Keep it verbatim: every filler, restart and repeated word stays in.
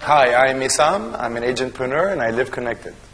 Hi, I'm Issam. I'm an agentpreneur and I live connected.